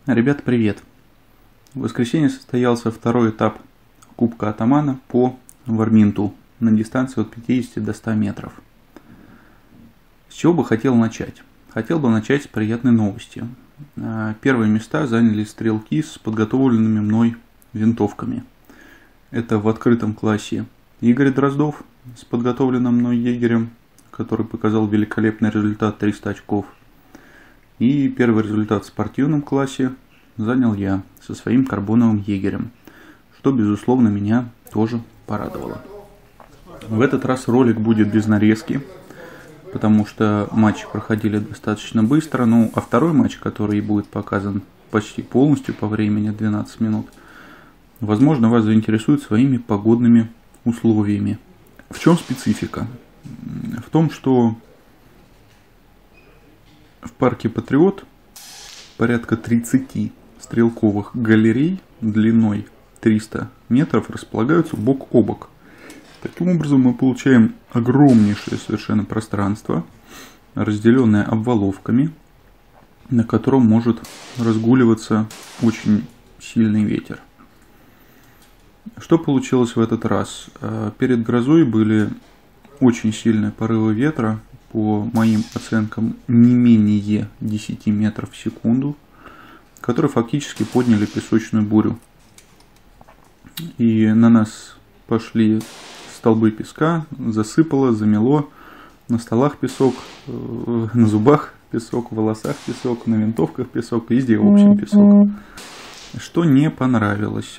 Ребята, привет! В воскресенье состоялся второй этап Кубка Атамана по Варминту на дистанции от 50 до 100 метров. С чего бы хотел начать? Хотел бы начать с приятной новости. Первые места заняли стрелки с подготовленными мной винтовками. Это в открытом классе Игорь Дроздов с подготовленным мной егерем, который показал великолепный результат 300 очков. И первый результат в спортивном классе занял я со своим карбоновым егерем, что, безусловно, меня тоже порадовало. В этот раз ролик будет без нарезки, потому что матчи проходили достаточно быстро. А второй матч, который будет показан почти полностью по времени, 12 минут, возможно, вас заинтересует своими погодными условиями. В чем специфика? В том, что в парке Патриот порядка 30 стрелковых галерей длиной 300 метров располагаются бок о бок. Таким образом мы получаем огромнейшее совершенно пространство, разделенное обваловками, на котором может разгуливаться очень сильный ветер. Что получилось в этот раз? Перед грозой были очень сильные порывы ветра, по моим оценкам не менее 10 метров в секунду, которые фактически подняли песочную бурю. И на нас пошли столбы песка, засыпало, замело, на столах песок, на зубах песок, в волосах песок, на винтовках песок, везде в общем песок. Что не понравилось.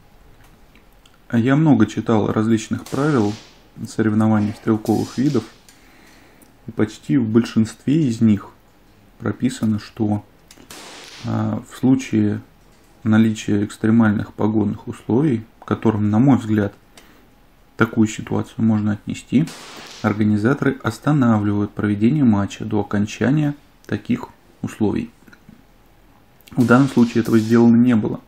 Я много читал различных правил соревнований стрелковых видов, и почти в большинстве из них прописано, что в случае наличия экстремальных погодных условий, к которым, на мой взгляд, такую ситуацию можно отнести, организаторы останавливают проведение матча до окончания таких условий. В данном случае этого сделано не было.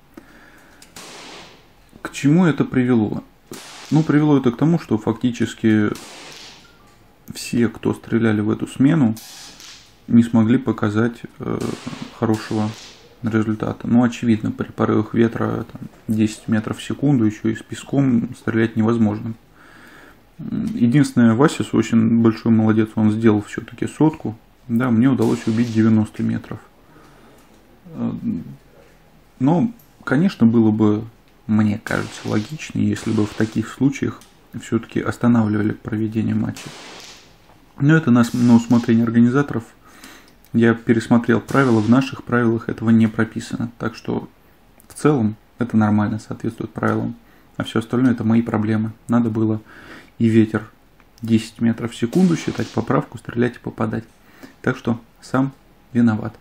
К чему это привело? Привело это к тому, что фактически все, кто стреляли в эту смену, не смогли показать хорошего результата. Очевидно, при порывах ветра 10 метров в секунду, еще и с песком стрелять невозможно. Единственное, Вася очень большой молодец, он сделал все-таки сотку. Да, мне удалось убить 90 метров. Но, конечно, было бы, мне кажется, логичнее, если бы в таких случаях все-таки останавливали проведение матча. Но это на усмотрение организаторов. Я пересмотрел правила, в наших правилах этого не прописано. Так что в целом это нормально, соответствует правилам. А все остальное это мои проблемы. Надо было и ветер 10 метров в секунду считать, поправку, стрелять и попадать. Так что сам виноват.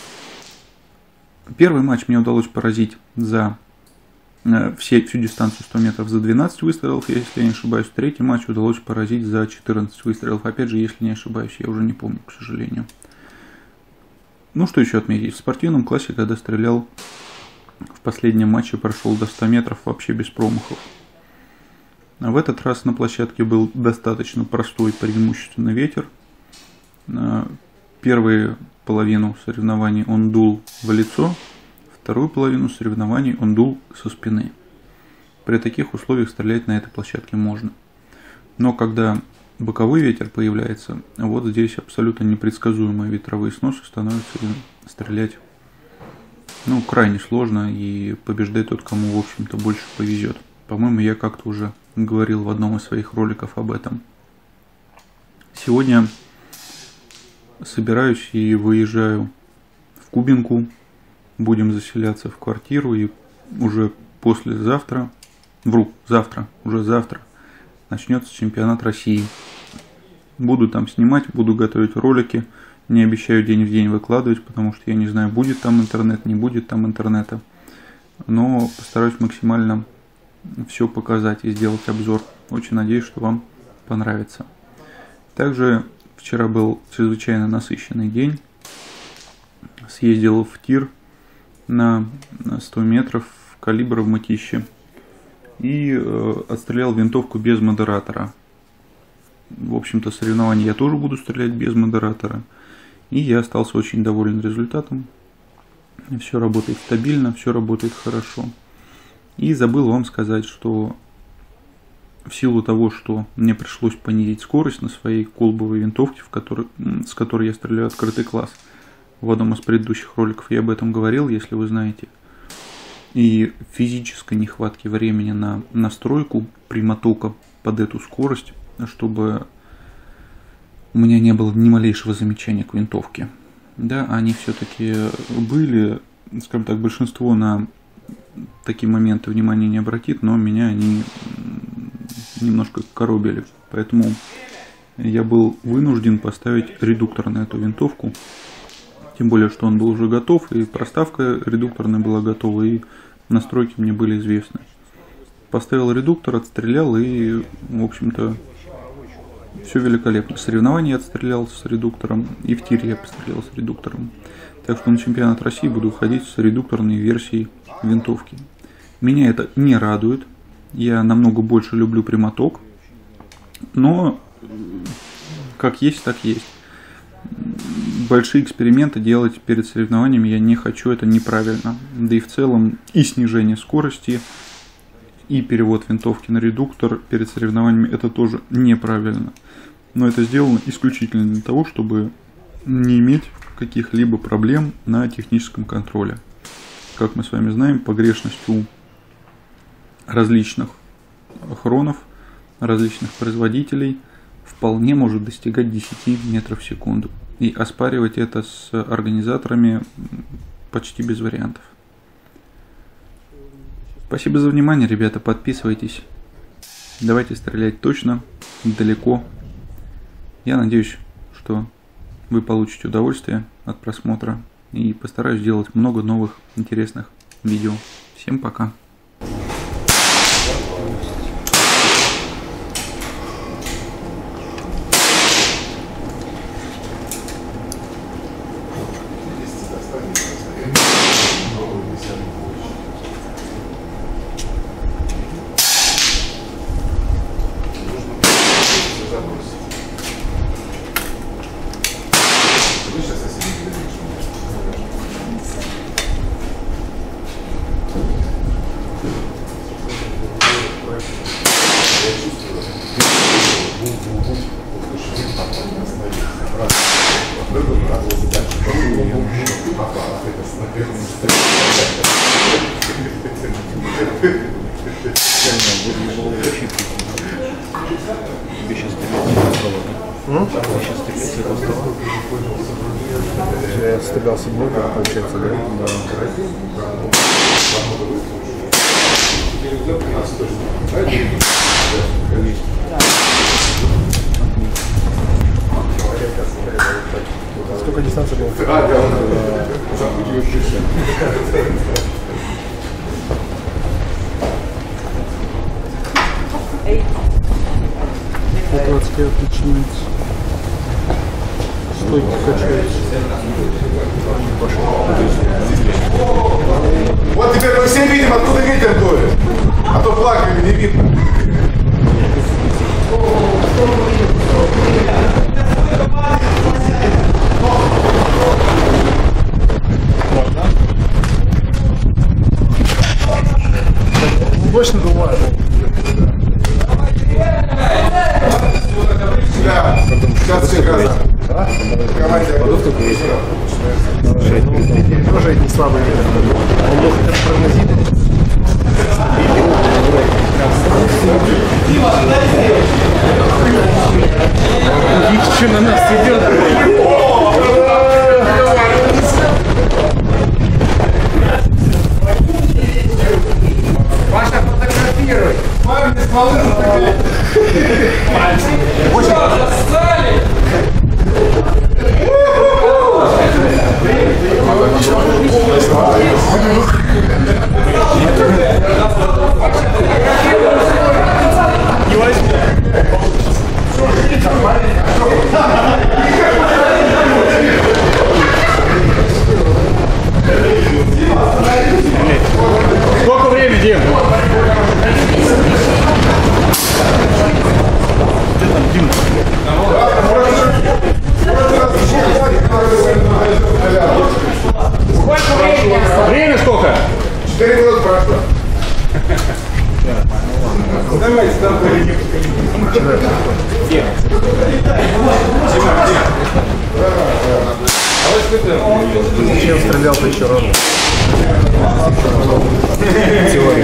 Первый матч мне удалось поразить за всю дистанцию 100 метров за 12 выстрелов, если я не ошибаюсь. Третий матч удалось поразить за 14 выстрелов. Опять же, если не ошибаюсь, я уже не помню, к сожалению. Что еще отметить? В спортивном классе, когда стрелял в последнем матче, прошел до 100 метров вообще без промахов. А в этот раз на площадке был достаточно простой, преимущественно ветер. Первую половину соревнований он дул в лицо, вторую половину соревнований он дул со спины. При таких условиях стрелять на этой площадке можно. Но когда боковой ветер появляется, вот здесь абсолютно непредсказуемые ветровые сносы становятся стрелять крайне сложно, и побеждает тот, кому, в общем-то, больше повезет. По-моему, я как-то уже говорил в одном из своих роликов об этом. Сегодня собираюсь и выезжаю в Кубинку. Будем заселяться в квартиру, и уже завтра начнется чемпионат России. Буду там снимать, буду готовить ролики. Не обещаю день в день выкладывать, потому что я не знаю, будет там интернет, не будет там интернета. Но постараюсь максимально все показать и сделать обзор. Очень надеюсь, что вам понравится. Также вчера был чрезвычайно насыщенный день. Съездил в тир на 100 метров калибра в Мытище и отстрелял винтовку без модератора. В общем-то, соревнования я тоже буду стрелять без модератора. И я остался очень доволен результатом. Все работает стабильно, все работает хорошо. И забыл вам сказать, что в силу того, что мне пришлось понизить скорость на своей колбовой винтовке, с которой я стреляю открытый класс, в одном из предыдущих роликов я об этом говорил, если вы знаете, и физической нехватки времени на настройку прямотока под эту скорость, чтобы у меня не было ни малейшего замечания к винтовке. Да, они все-таки были, скажем так, большинство на такие моменты внимания не обратит, но меня они немножко коробили. Поэтому я был вынужден поставить редуктор на эту винтовку. Тем более, что он был уже готов, и проставка редукторная была готова, и настройки мне были известны. Поставил редуктор, отстрелял, и, в общем-то, все великолепно. Соревнования я отстрелял с редуктором, и в тире я пострелял с редуктором. Так что на чемпионат России буду уходить с редукторной версией винтовки. Меня это не радует. Я намного больше люблю прямоток. Но как есть, так есть. Большие эксперименты делать перед соревнованиями я не хочу, это неправильно. Да и в целом и снижение скорости, и перевод винтовки на редуктор перед соревнованиями это тоже неправильно. Но это сделано исключительно для того, чтобы не иметь каких-либо проблем на техническом контроле. Как мы с вами знаем, погрешность у различных хронов, различных производителей вполне может достигать 10 метров в секунду. И оспаривать это с организаторами почти без вариантов. Спасибо за внимание, ребята, подписывайтесь. Давайте стрелять точно, далеко. Я надеюсь, что вы получите удовольствие от просмотра. И постараюсь сделать много новых интересных видео. Всем пока. Я стрелял с одной, получается, да? Сколько дистанция была? От 25 начинается. Стойки качаются. Вот теперь мы все видим, откуда ветер дует. А то плакали, не видно. Больше надувает. Да, сейчас все газа. Команде тоже не слабый ветер. Он был хотя бы прогнозирует. Еще на нас идет. Паша, фотографируй. Маме не смолы. Очень зассали. Не возьми. Сколько времени, Дим? Где там Дим? Сколько времени? Время сколько? 4 минуты прошло. Давайте, давай. Чем стрелял-то еще рано? Теория.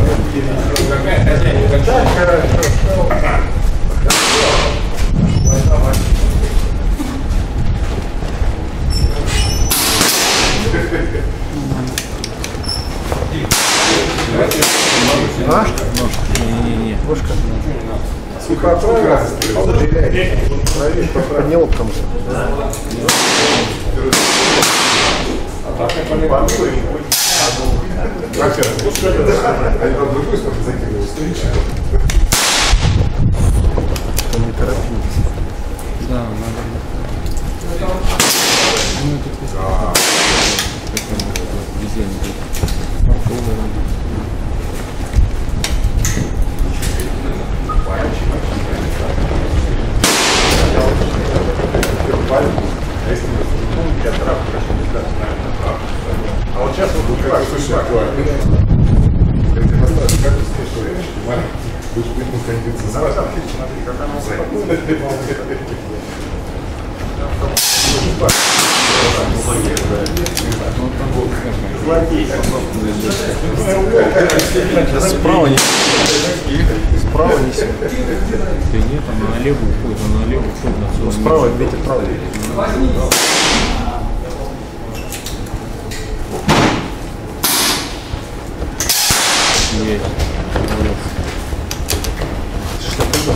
А? Не-не-не. Ложка. Сука, отправил. Подняло, потому что. Он не торопился. Да, надо. Ну, тут везение. А вот сейчас вот как слышно актуально. Справа не. Справа не сильно. Да нет, она налево уходит, она налево уходит. Ну, справа, ветер правый. Есть. Что это?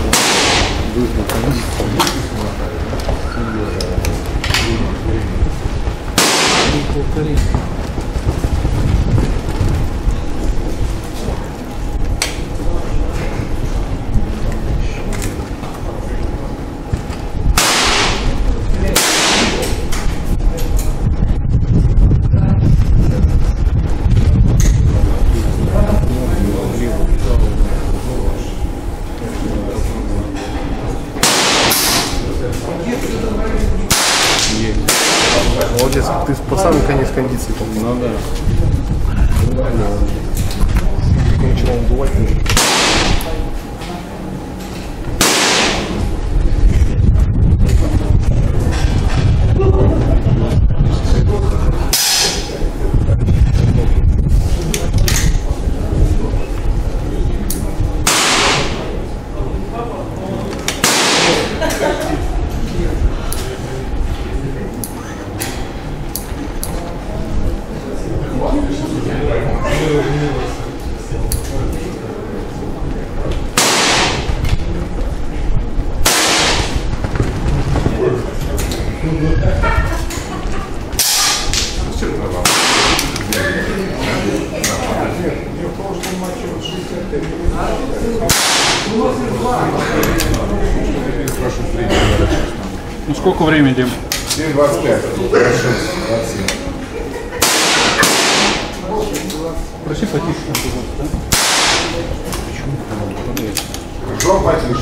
Молодец, ты под самый конец кондиции. Ну да. Начал он бывать. Ну сколько времени, Дим? 7:25. Хорошо. 27. Проси потише. Жом потише.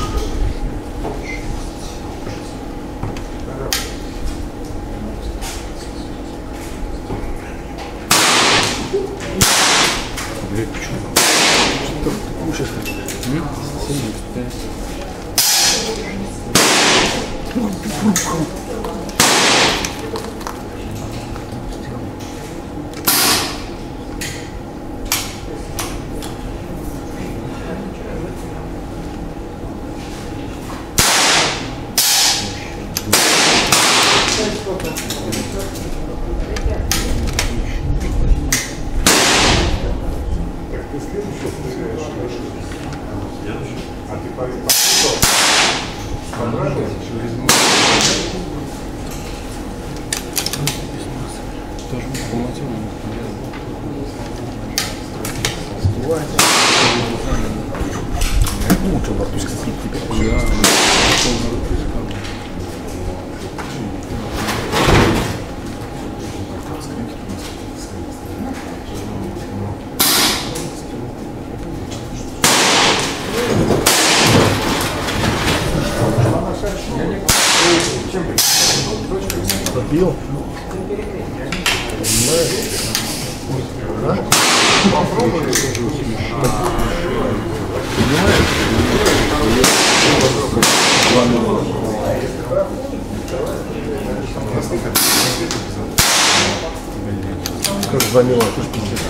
Блядь, почему? Что ты кушаешь? Так ты следующий стреляешь? А ты по Тоже полноценно. Лучше бортушка теперь. Побил. Как звонила, ты ж пиздец.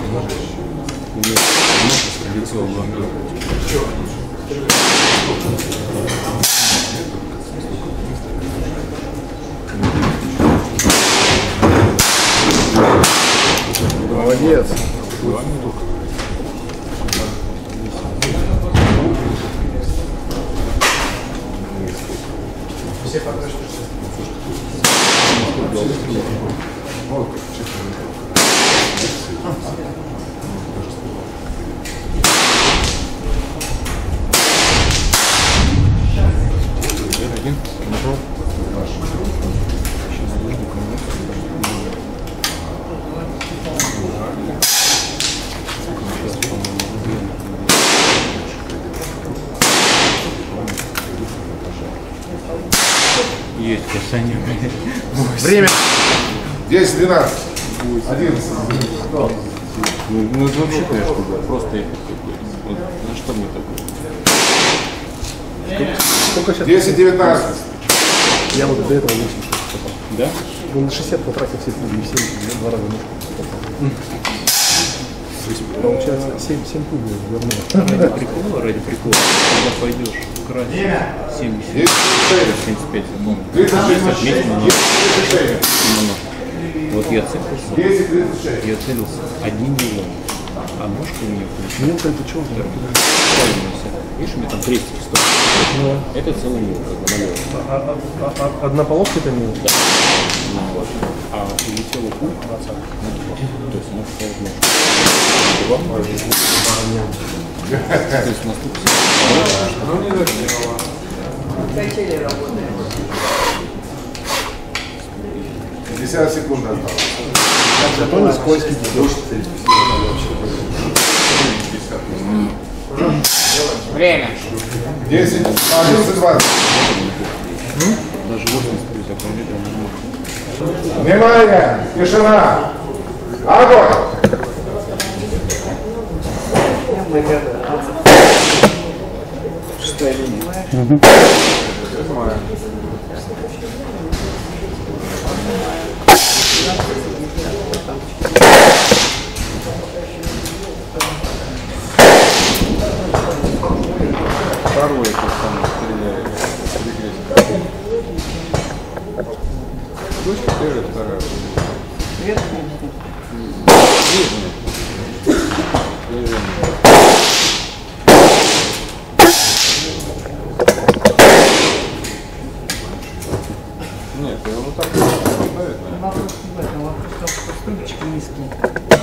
Молодец. Есть касание. Время. 10, 12, 11. Ну это вообще, конечно, просто ехать какой-то. Вот, на что мне такое? Сколько сейчас? 10, 19. Я вот до этого 80 попал. Да? Ну, на 60 потратил все пули, 7, 2 раза попал. Получается, 7 пуль вернуло. Ради прикола, когда пойдешь красть 70, 75 секунд. 36. Вот я целился, 10, 36. я целился одним делом, а ножка у меня получилась. Мелко это что? Видишь, у меня там крестик стоит. Это целый мир, как бы налево. Одна полоска это мелко? Да. Вот. А прилетела пуль на 20. То есть она встала в ножку. То есть наступит. 50 секунд осталось. Зато не скользкий. Время. 10, 11, 20. Даже 80 км. Внимание! Тишина! Огонь! Шестая линия. Второй это самое стреляет. Точка первая, вторая. Нет, его вот так ставит, наверное. Вопрос в этом, вопрос в том, что стульчики низкие.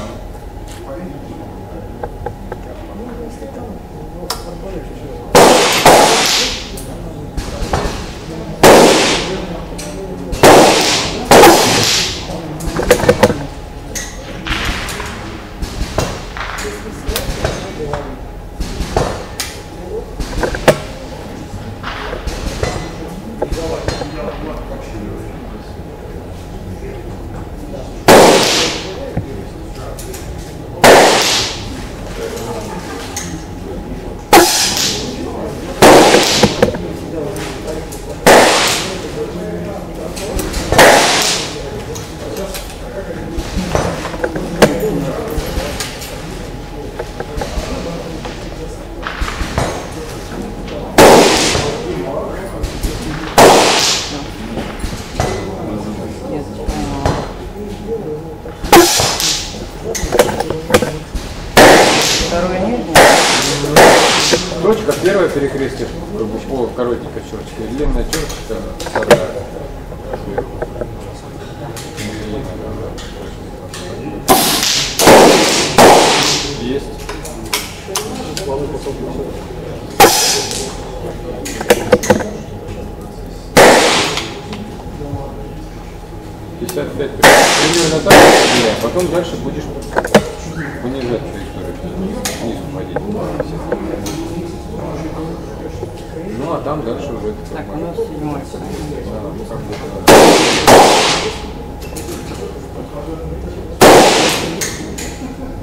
Второе нет? Точка первая перекрестие, коротенькая черточка, и длинная черточка вторая. Есть. Пятьдесят пять. Примерно так, а потом дальше будешь понижать траекторию, вниз уходить. Ну а там дальше уже. Так, у нас 7-й. Да,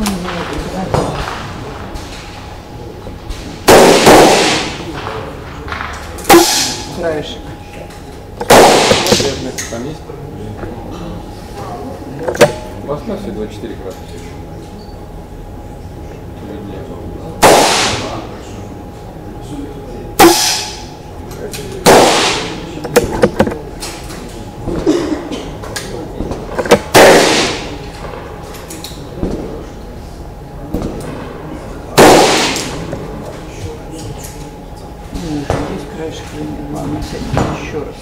Краешек. Там есть? У вас на все 24 градуса еще. Здесь краешек, ладно, еще раз.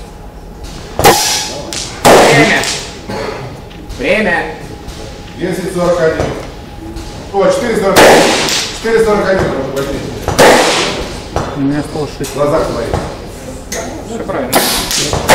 Время! 10:41. О, 4:41. 4:41. У меня осталось 6. В глазах твоих. Все правильно.